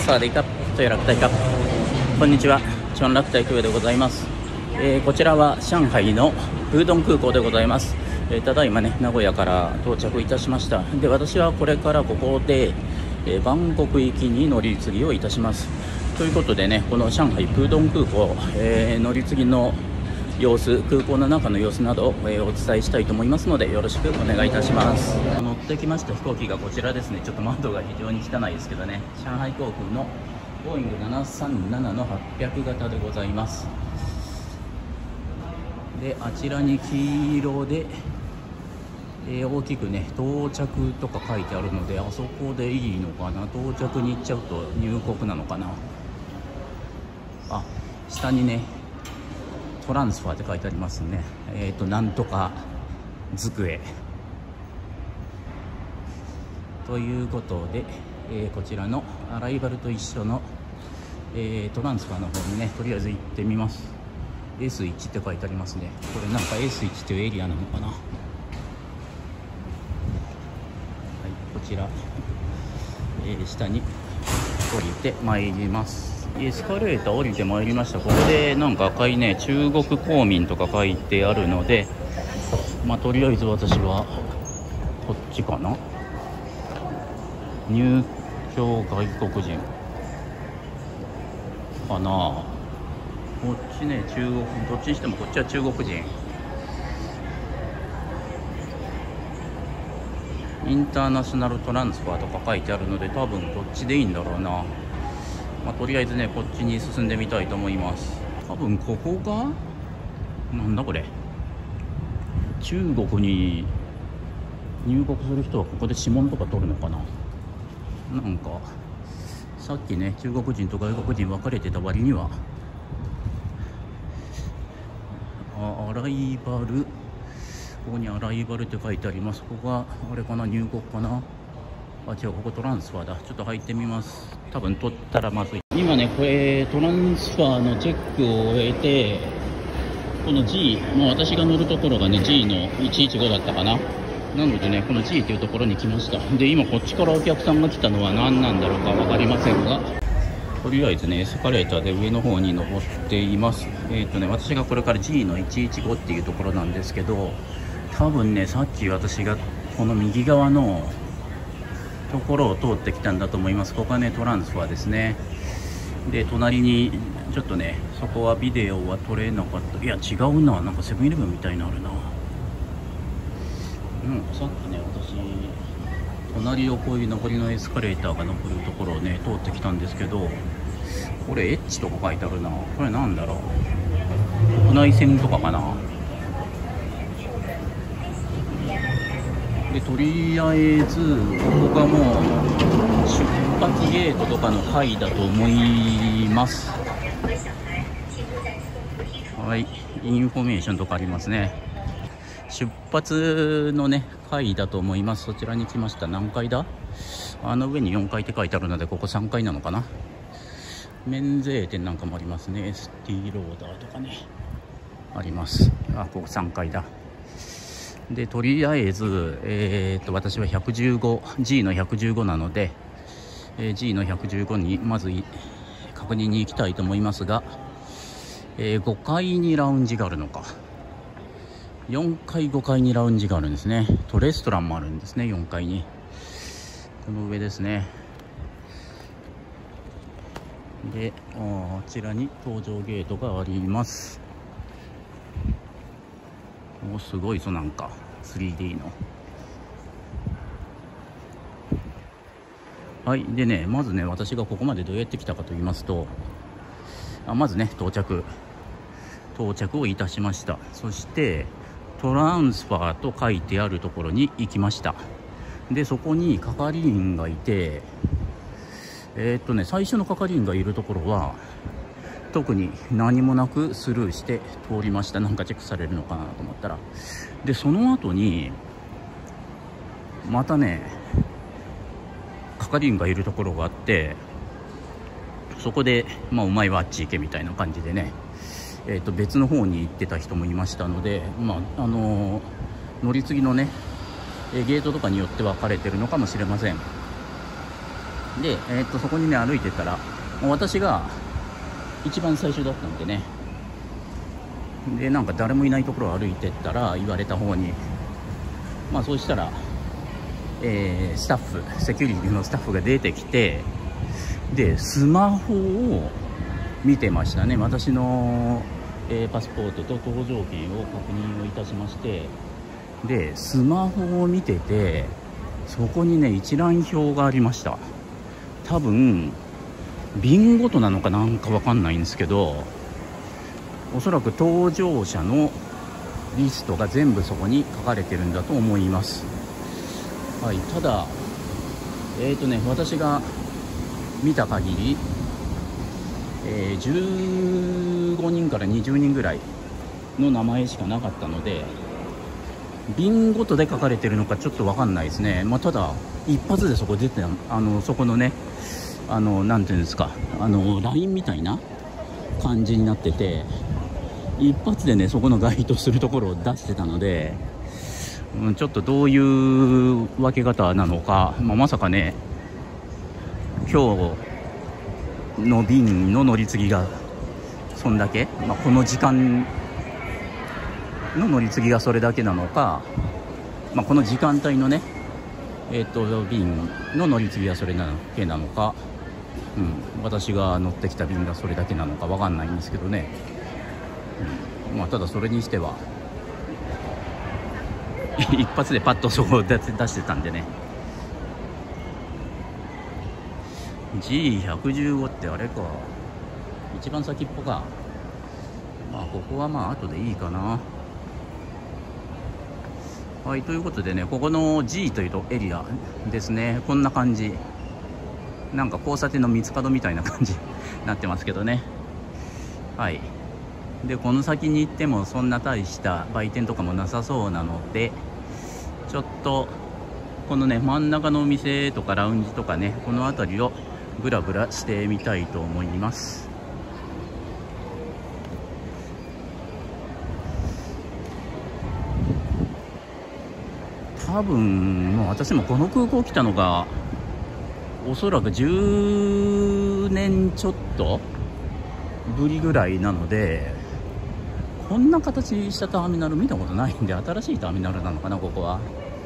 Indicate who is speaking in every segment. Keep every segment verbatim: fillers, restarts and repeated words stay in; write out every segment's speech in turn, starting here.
Speaker 1: サワディーカップという楽太カップ、こんにちは、チョン楽太空でございます。えー、こちらは上海のプードン空港でございます。えー、ただいまね、名古屋から到着いたしました。で、私はこれからここで、えー、バンコク行きに乗り継ぎをいたします。ということでね、この上海プードン空港、えー、乗り継ぎの様子、空港の中の様子などを、えー、お伝えしたいと思いますので、よろしくお願いいたします。乗ってきました飛行機がこちらですね。ちょっと窓が非常に汚いですけどね、上海航空のボーイングななさんななのはっぴゃく型でございます。で、あちらに黄色で、えー、大きくね到着とか書いてあるので、あそこでいいのかな。到着に行っちゃうと入国なのかな。あ、下にねトランスファーって書いてありますね。えっとなんとか机ということで、えー、こちらのアライバルと一緒の、えー、トランスファーの方にねとりあえず行ってみます。 エスワン って書いてありますね。これなんか エスワン というエリアなのかな。はい、こちら、えー、下に降りてまいります。エスカレーター降りてまいりました。ここでなんか赤いね中国公民とか書いてあるので、まあとりあえず私はこっちかな。入居外国人かな。こっちね中国、どっちにしてもこっちは中国人。インターナショナルトランスファーとか書いてあるので、多分こっちでいいんだろうな。まあ、とりあえずねこっちに進んでみたいと思います。多分ここがなんだこれ、中国に入国する人はここで指紋とか取るのかな。なんかさっきね中国人と外国人分かれてた割には、あアライバル、ここにアライバルって書いてあります。ここがあれかな、入国かな。あ、違う、ここトランスファーだ。ちょっと入ってみます。多分取ったらまずい。今ねこれトランスファーのチェックを終えて、この G、まあ、私が乗るところがね ジー のいちいちごだったかな。なのでねこの G っていうところに来ました。で、今こっちからお客さんが来たのは何なんだろうか分かりませんが、とりあえずねエスカレーターで上の方に登っています。えっとね私がこれから ジー のいちいちごっていうところなんですけど、多分ねさっき私がこの右側のところを通ってきたんだと思います。ここはねトランスファーですね。で、隣にちょっとねそこはビデオは撮れなかった。いや違うな、なんかセブンイレブンみたいなあるな。うん、さっきね私隣をこういう上りのエスカレーターが登るところをね通ってきたんですけど、これエッチとか書いてあるな。これなんだろう、国内線とかかな。で、とりあえずここがもう出発ゲートとかの階だと思います。はい、インフォメーションとかありますね。出発のね階だと思います。そちらに来ました。何階だ、あの上によんかいって書いてあるので、ここさんかいなのかな。免税店なんかもありますね。エスティーローダーとかねあります。あ、ここさんかいだ。で、とりあえず、えー、っと私は ひゃくじゅうご、ジー のひゃくじゅうごなので、えー、ジー のひゃくじゅうごにまず確認に行きたいと思いますが、えー、ごかいにラウンジがあるのか。よんかいごかいにラウンジがあるんですね。とレストランもあるんですね、よんかいに。この上ですね。で、あちらに搭乗ゲートがあります。お、すごいぞ、なんか スリーディー の。はい。でね、まずね私がここまでどうやって来たかと言いますと、あまずね到着到着をいたしました。そしてトランスファーと書いてあるところに行きました。で、そこに係員がいて、えー、っとね最初の係員がいるところは特に何もなくスルーして通りました。なんかチェックされるのかなと思ったら。で、その後にまたね係員がいるところがあって、そこで、まあ、お前はあっち行けみたいな感じでね、えー、と別の方に行ってた人もいましたので、まああのー、乗り継ぎのね、えー、ゲートとかによって分かれてるのかもしれません。 で、えー、っとそこにね歩いてったら、私が一番最初だったんでね、でなんか誰もいないところを歩いてったら、言われた方に、まあそうしたら、えー、スタッフセキュリティのスタッフが出てきて、でスマホを見てましたね。私の、えー、パスポートと搭乗券を確認をいたしまして、でスマホを見てて、そこにね一覧表がありました。多分便ごとなのかなんかわかんないんですけど、おそらく搭乗者のリストが全部そこに書かれてるんだと思います。はい、ただえーとね私が見た限り、えー、じゅうごにんからにじゅうにんぐらいの名前しかなかったので、便ごとで書かれてるのかちょっと分かんないですね。まあ、ただ一発でそこ出て、あのそこのね、あのなんていうんですか、あの ライン みたいな感じになってて、一発でねそこの該当するところを出してたので、うん、ちょっとどういう分け方なのか、まあ、まさかね今日の便の乗り継ぎがそんだけ、まあ、この時間の乗り継ぎがそれだけなのか、まあ、この時間帯のね、えー、と便の乗り継ぎがそれだけなのか、うん、私が乗ってきた便がそれだけなのかわかんないんですけどね、うんまあ、ただそれにしては一発でパッとそこを出してたんでね。 ジーひゃくじゅうご ってあれか、一番先っぽか。まあここはまあ後でいいかな。はい、ということでね、ここの G というとエリアですね。こんな感じ、なんか交差点の三つ角みたいな感じになってますけどね。はい、でこの先に行ってもそんな大した売店とかもなさそうなので、ちょっとこのね真ん中のお店とかラウンジとかね、この辺りをブラブラしてみたいと思います。多分もう私もこの空港来たのがおそらくじゅうねんちょっとぶりぐらいなので、こんな形したターミナル見たことないんで、新しいターミナルなのかなここは。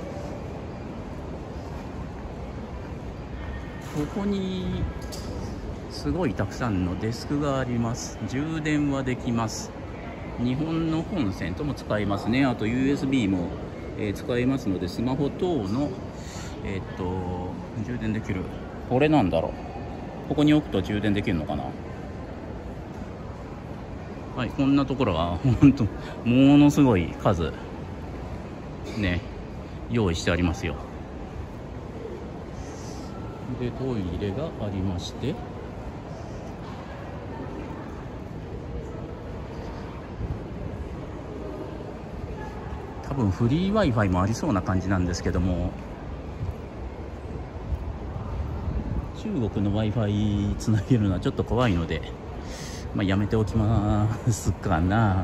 Speaker 1: ここにすごいたくさんのデスクがあります。充電はできます。日本のコンセントも使えますね。あと ユーエスビー も、えー、使えますので、スマホ等の、えー、っと充電できる。これなんだろう、ここに置くと充電できるのかな。はい、こんなところは本当ものすごい数ね用意してありますよ。でトイレがありまして、多分フリー Wi-Fi もありそうな感じなんですけども、中国の Wi-Fi つなげるのはちょっと怖いので、まあ、やめておきますかな。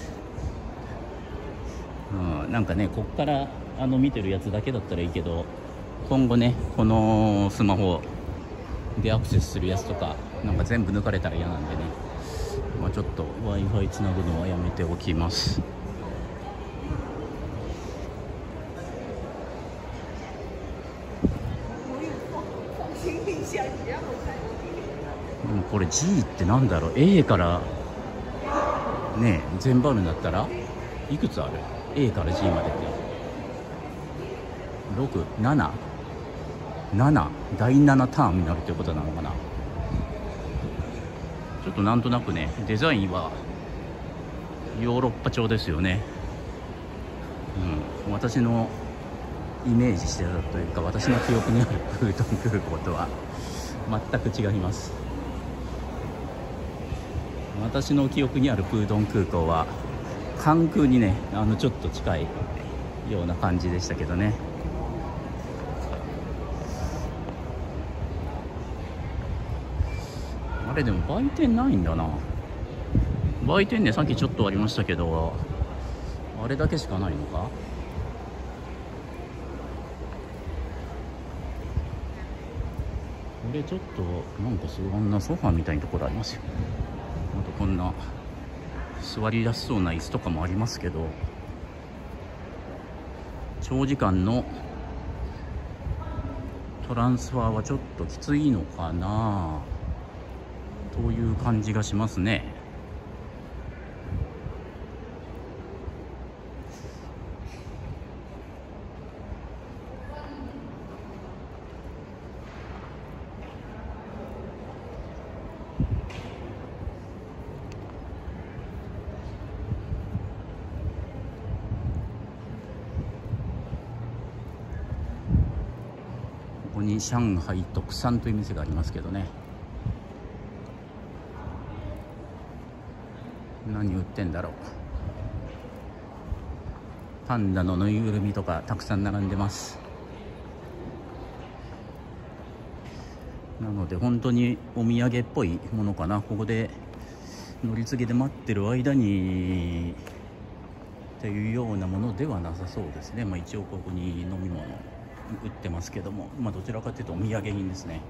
Speaker 1: うん、なんかねこっからあの見てるやつだけだったらいいけど、今後ねこのスマホでアクセスするやつとかなんか全部抜かれたら嫌なんでね、まあ、ちょっと Wi-Fi つなぐのはやめておきます。でもこれ G ってなんだろう、 A からね全部あるんだったらいくつある？ A から G までってろく、なな、なな、だいななターミナルということなのかな。ちょっとなんとなくねデザインはヨーロッパ調ですよね。うん、私のイメージしてたというか、私の記憶にあるプートン空港とは全く違います。私の記憶にあるプードン空港は関空にねあのちょっと近いような感じでしたけどね。あれでも売店ないんだな。売店ねさっきちょっとありましたけど、あれだけしかないのか。 れちょっとなんかすごい、あんなソファーみたいなところありますよ。あとこんな座りやすそうな椅子とかもありますけど、長時間のトランスファーはちょっときついのかなという感じがしますね。ここに上海特産という店がありますけどね、何売ってんだろう。パンダのぬいぐるみとかたくさん並んでます。なので本当にお土産っぽいものかな。ここで乗り継ぎで待ってる間にっていうようなものではなさそうですね。まあ、一応ここに飲み物売ってますけども、まあ、どちらかというとお土産品ですね。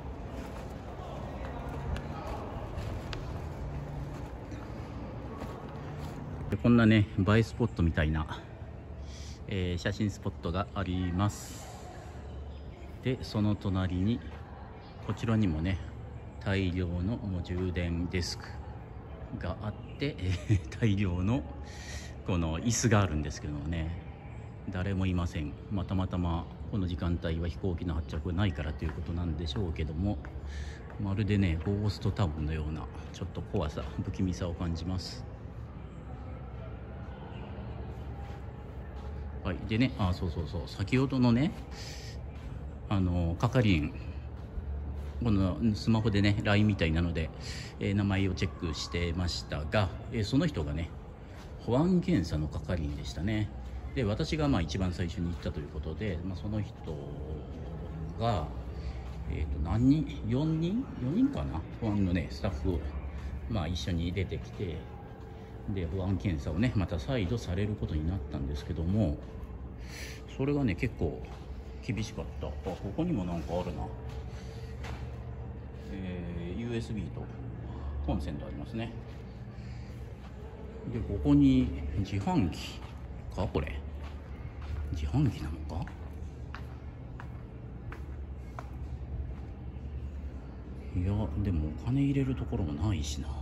Speaker 1: でこんなね映えスポットみたいな、えー、写真スポットがあります。でその隣にこちらにもね大量のもう充電デスクがあって、えー、大量のこの椅子があるんですけどもね、誰もいません。まあ、たまたまこの時間帯は飛行機の発着がないからということなんでしょうけども、まるでねゴーストタウンのようなちょっと怖さ不気味さを感じます。はい、でね、あ、そうそうそう、先ほどのねあの係員、このスマホでね ライン みたいなので、えー、名前をチェックしてましたが、えー、その人がね保安検査の係員でしたね。で私がまあ一番最初に行ったということで、まあ、その人が、えー、と何人よにんよにんかな、保安のねスタッフ、まあ、一緒に出てきて、で保安検査をねまた再度されることになったんですけども、それがね結構厳しかった。あ、ここにもなんかあるな、えー、ユーエスビー とコンセントありますね。でここに自販機か、これ自販機なのか。いやでもお金入れるところもないしな。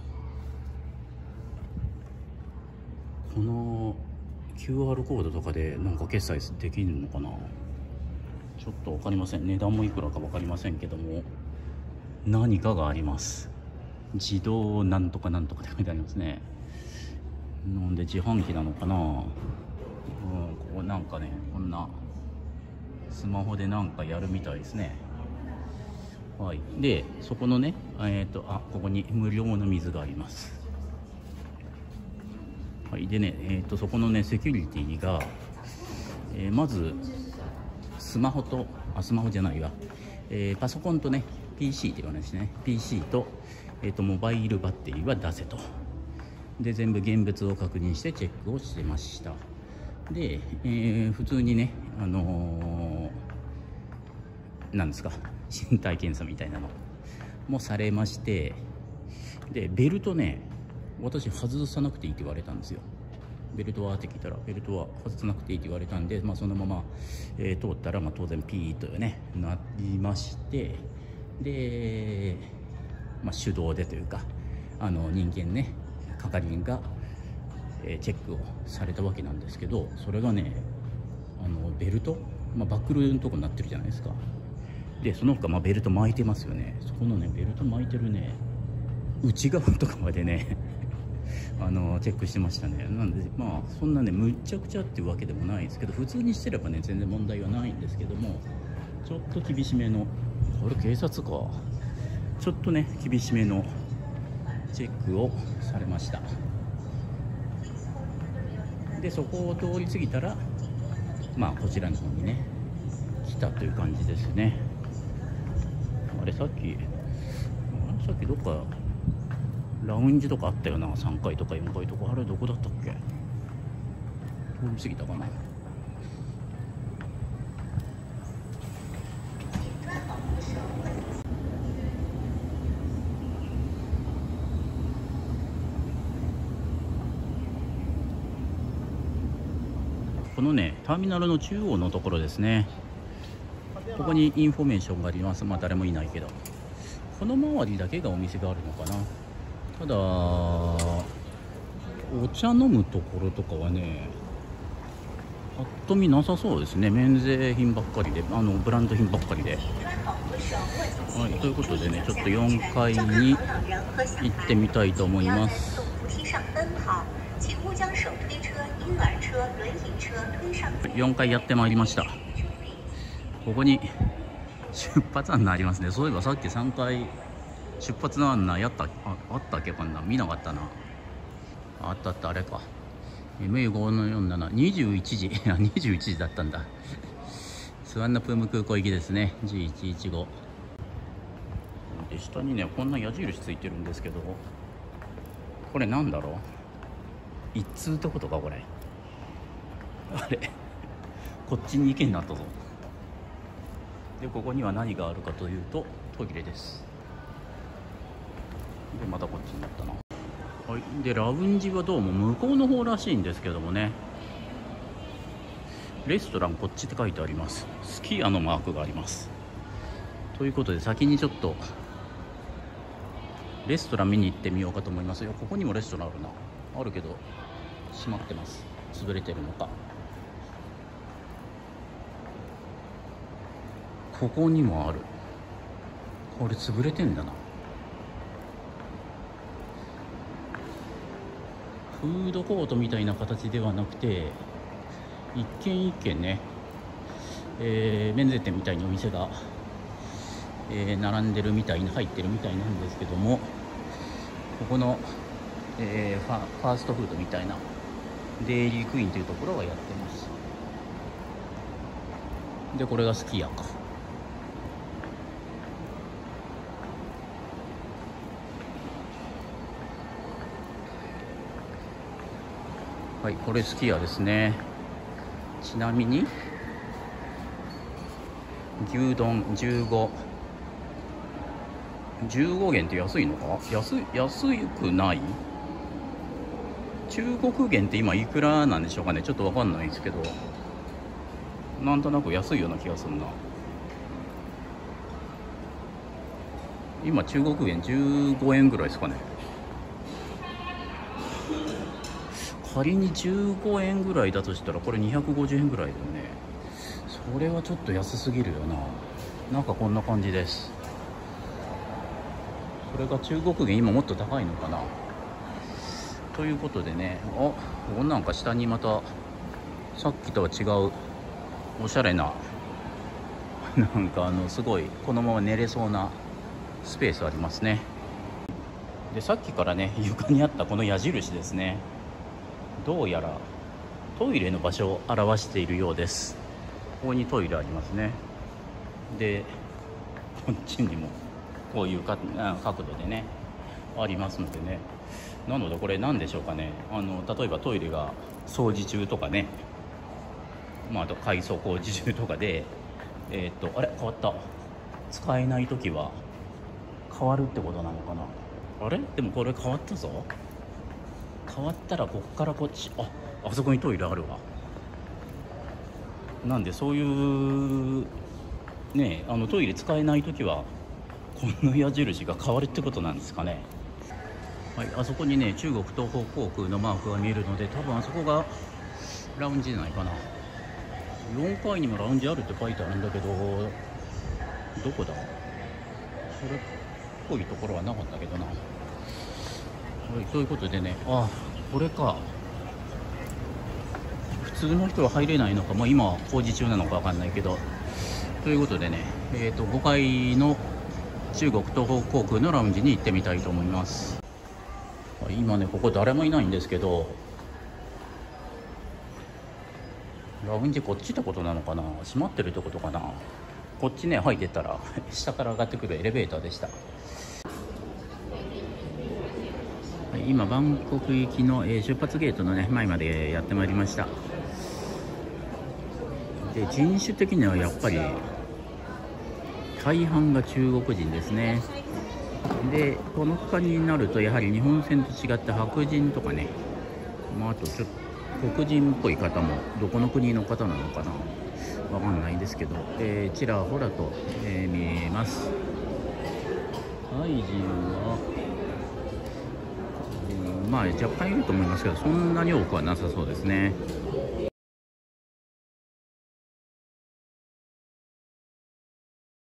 Speaker 1: この キューアール コードとかでなんか決済できるのかな、ちょっと分かりません。値段もいくらか分かりませんけども、何かがあります。自動なんとかなんとかって書いてありますね。なんで自販機なのかな。うん、ここなんかねこんなスマホでなんかやるみたいですね。はい、でそこのねえっ、ー、とあここに無料の水があります。はい、でね、えー、とそこのねセキュリティが、えー、まずスマホとあスマホじゃないわ、えー、パソコンとね ピーシー って言わないですね。 ピーシー と,、えー、とモバイルバッテリーは出せと。で全部現物を確認してチェックをしてました。で、えー、普通にねあのー、なんですか身体検査みたいなのもされまして、でベルトね私外さなくていいって言われたんですよ。ベルトはって聞いたらベルトは外さなくていいって言われたんで、まあ、そのまま、えー、通ったら、まあ、当然ピーとねなりまして、で、まあ、手動でというかあの人間ね係員が、えー、チェックをされたわけなんですけど、それがねあのベルト、まあ、バックルのとこになってるじゃないですか。でその他、まあ、ベルト巻いてますよね。そこのねベルト巻いてるね内側とかまでねあのチェックしてましたね。なんでまあそんなねむっちゃくちゃっていうわけでもないですけど、普通にしてればね全然問題はないんですけども、ちょっと厳しめの、これ警察か、ちょっとね厳しめのチェックをされました。でそこを通り過ぎたらまあこちらの方にね来たという感じですね。あれさっきさっきどっかラウンジとかあったよな、さんがいとかよんがいとか。あれどこだったっけ、通り過ぎたかな。 このねターミナルの中央のところですね。ここにインフォメーションがあります。まあ誰もいないけど、この周りだけがお店があるのかな。ただお茶飲むところとかはねぱっと見なさそうですね。免税品ばっかりで、あのブランド品ばっかりで。はい、ということでね、ちょっとよんかいに行ってみたいと思います。よんかいやってまいりました。ここに出発案内ありますね。そういえばさっきさんかい出発の案内やった、あ、あったっけかな、見なかったな。あったあった、あれか。エムエーごーよんなな、にじゅういちじ、いやにじゅういちじだったんだ。スワンナプーム空港行きですね。じゅういちいちごで、下にねこんな矢印ついてるんですけど、これなんだろう、一通ってことかこれ。あれこっちに行けになったぞ。でここには何があるかというとトイレです。でまたこっちになったな。はい、でラウンジはどうも向こうの方らしいんですけどもね。レストランこっちって書いてあります。すき家のマークがあります。ということで先にちょっとレストラン見に行ってみようかと思います。いやここにもレストランあるな。あるけど閉まってます。潰れてるのか。ここにもある。これ潰れてんだな。フードコートみたいな形ではなくて、一軒一軒ね、えー、免税店みたいにお店が、えー、並んでるみたいに入ってるみたいなんですけども、ここの、えー、ファ、ファーストフードみたいなデイリークイーンというところがやってます。でこれがすき家か。はい、これすき家ですね。ちなみに牛丼じゅうご、じゅうごげんって安いのか。安い、安くない。中国元って今いくらなんでしょうかね。ちょっとわかんないですけど、なんとなく安いような気がするな。今中国元じゅうごえんぐらいですかね。仮にじゅうごえんぐらいだとしたらこれにひゃくごじゅうえんぐらいだよね。それはちょっと安すぎるよな。なんかこんな感じです。これが中国元今もっと高いのかな。ということでね、あ、ここなんか下にまたさっきとは違うおしゃれななんかあのすごいこのまま寝れそうなスペースありますね。でさっきからね床にあったこの矢印ですね、どうやらトイレの場所を表しているようです。ここにトイレありますね。でこっちにもこういうか角度でねありますのでね。なのでこれ何でしょうかね、あの例えばトイレが掃除中とかね、まあ、あと改装工事中とかでえー、っとあれ変わった、使えない時は変わるってことなのかな。あれでもこれ変わったぞ。変わったらこっからこっち、あ、あそこにトイレあるわ。なんでそういうね、あのトイレ使えない時はこの矢印が変わるってことなんですかね。はい、あそこにね中国東方航空のマークが見えるので、多分あそこがラウンジじゃないかな。よんかいにもラウンジあるって書いてあるんだけど、どこだ、それっぽいところはなかったけどな。はい、そういうことでね、あ、これか。普通の人は入れないのか、まあ、今工事中なのかわかんないけど。ということでね、えーと、ごかいの中国東方航空のラウンジに行ってみたいと思います。今ねここ誰もいないんですけど、ラウンジこっちってことなのかな、閉まってるってことかな。こっちね入ってったら下から上がってくるエレベーターでした。今バンコク行きの出発ゲートのね前までやってまいりました。で人種的にはやっぱり大半が中国人ですね。でこの区間になるとやはり日本線と違って白人とかね、まあ、あとちょっ黒人っぽい方もどこの国の方なのかな、わかんないですけど、えー、ちらほらと、えー、見えます。タイ人は、うん、まあ若干いると思いますけど、そんなに多くはなさそうですね。